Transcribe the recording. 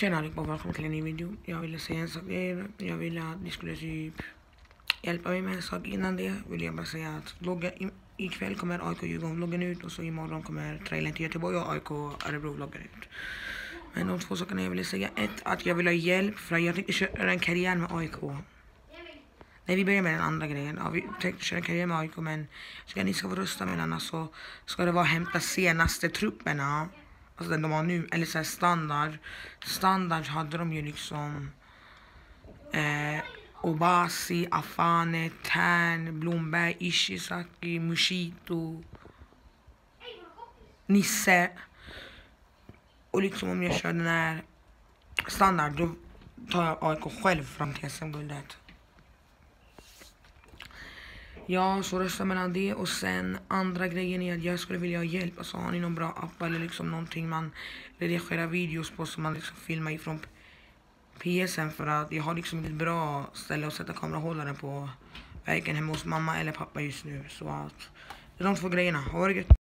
Tjena allihopa, välkommen till en ny video. Jag ville säga en sak till er. Jag ville att ni skulle typ hjälpa mig med en sak. Innan det vill jag bara säga att ikväll kommer AIK Djurgården-vloggen ut. Och så imorgon kommer trailern till Göteborg och AIK Örebro-vloggen ut. Men de två sakerna jag ville säga. Ett, att jag vill ha hjälp för att jag tänkte köra en karriär med AIK. Nej, vi börjar med den andra grejen. Ja, vi tänkte köra en karriär med AIK, men ni ska få rösta mellan, så ska det vara hämta senaste trupperna. Alltså den de har nu, eller så här standard hade de ju liksom Obasi, Afane, Tern, Blomberg, Ishizaki, Mushito, Nisse. Och liksom om jag kör den här standard, då tar jag AIK själv fram till SM-guldet. Ja, så rösta mellan det. Och sen andra grejen är att jag skulle vilja ha hjälp. Alltså har ni någon bra app eller liksom någonting man redigerar videos på som man liksom filmar ifrån PSN, för att jag har liksom ett bra ställe att sätta kamerahållaren på, varken hemma hos mamma eller pappa just nu. Så att det är de två grejerna. Ha det gött.